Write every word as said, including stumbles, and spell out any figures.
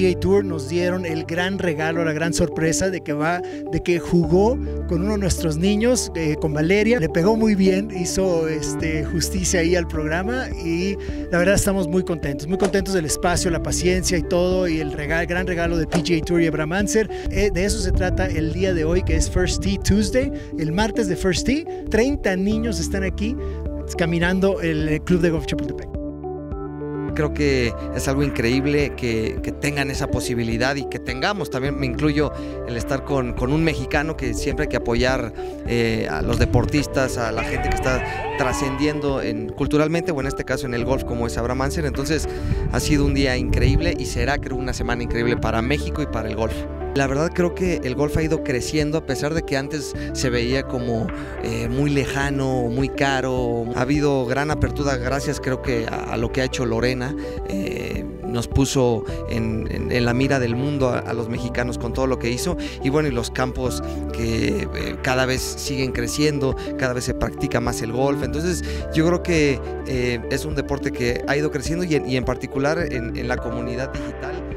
G A Tour nos dieron el gran regalo, la gran sorpresa de que va, de que jugó con uno de nuestros niños, eh, con Valeria, le pegó muy bien, hizo este, justicia ahí al programa y la verdad estamos muy contentos, muy contentos del espacio, la paciencia y todo, y el regalo, gran regalo de P G A Tour y Abraham Ancer. Eh, de eso se trata el día de hoy, que es First Tee Tuesday, el martes de First Tee. treinta niños están aquí caminando el Club de Golf Chapultepec. Creo que es algo increíble que, que tengan esa posibilidad y que tengamos, también me incluyo, el estar con, con un mexicano, que siempre hay que apoyar eh, a los deportistas, a la gente que está trascendiendo en, culturalmente, o en este caso en el golf, como es Abraham Ancer. Entonces ha sido un día increíble y será, creo, una semana increíble para México y para el golf. La verdad creo que el golf ha ido creciendo, a pesar de que antes se veía como eh, muy lejano, muy caro. Ha habido gran apertura gracias, creo que a, a lo que ha hecho Lorena. Eh, nos puso en, en, en la mira del mundo a, a los mexicanos con todo lo que hizo, y bueno, y los campos que eh, cada vez siguen creciendo, cada vez se practica más el golf. Entonces yo creo que eh, es un deporte que ha ido creciendo, y en, y en particular en, en la comunidad digital.